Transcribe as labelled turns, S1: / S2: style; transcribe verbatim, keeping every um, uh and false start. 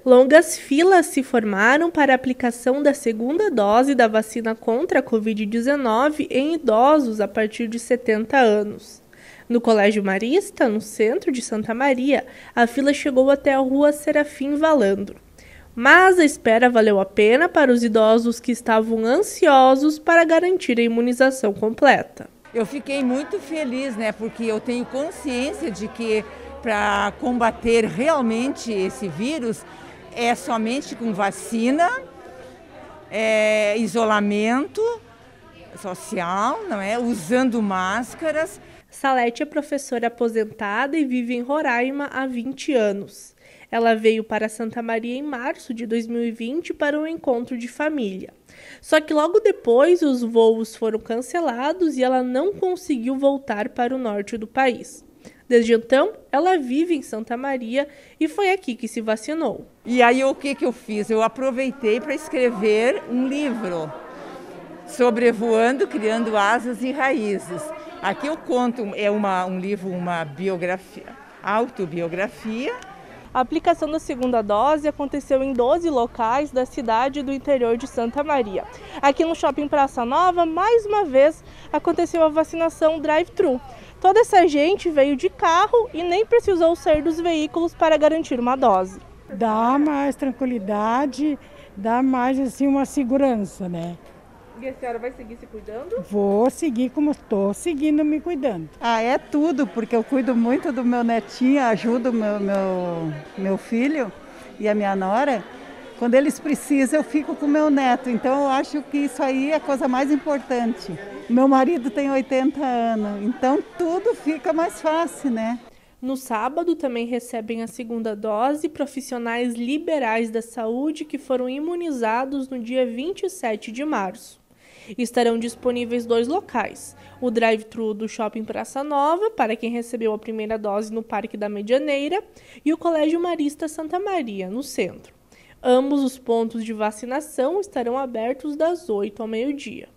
S1: Longas filas se formaram para a aplicação da segunda dose da vacina contra a covid dezenove em idosos a partir de setenta anos. No Colégio Marista, no centro de Santa Maria, a fila chegou até a rua Serafim Valandro. Mas a espera valeu a pena para os idosos que estavam ansiosos para garantir a imunização completa.
S2: Eu fiquei muito feliz, né, porque eu tenho consciência de que para combater realmente esse vírus é somente com vacina, é, isolamento social, não é? Usando máscaras.
S1: Salete é professora aposentada e vive em Roraima há vinte anos. Ela veio para Santa Maria em março de dois mil e vinte para um encontro de família. Só que logo depois os voos foram cancelados e ela não conseguiu voltar para o norte do país. Desde então, ela vive em Santa Maria e foi aqui que se vacinou.
S2: E aí o que, que eu fiz? Eu aproveitei para escrever um livro, Sobrevoando, Criando Asas e Raízes. Aqui eu conto, é uma, um livro, uma biografia, autobiografia.
S1: A aplicação da segunda dose aconteceu em doze locais da cidade e do interior de Santa Maria. Aqui no Shopping Praça Nova, mais uma vez, aconteceu a vacinação drive-thru. Toda essa gente veio de carro e nem precisou sair dos veículos para garantir uma dose.
S3: Dá mais tranquilidade, dá mais assim uma segurança, né?
S1: E a senhora vai seguir se cuidando?
S3: Vou seguir como estou seguindo, me cuidando.
S4: Ah, é tudo, porque eu cuido muito do meu netinho, ajudo o meu, meu, meu filho e a minha nora. Quando eles precisam, eu fico com o meu neto. Então, eu acho que isso aí é a coisa mais importante. Meu marido tem oitenta anos, então tudo fica mais fácil, né?
S1: No sábado, também recebem a segunda dose profissionais liberais da saúde que foram imunizados no dia vinte e sete de março. Estarão disponíveis dois locais, o drive-thru do Shopping Praça Nova, para quem recebeu a primeira dose no Parque da Medianeira, e o Colégio Marista Santa Maria, no centro. Ambos os pontos de vacinação estarão abertos das oito ao meio-dia.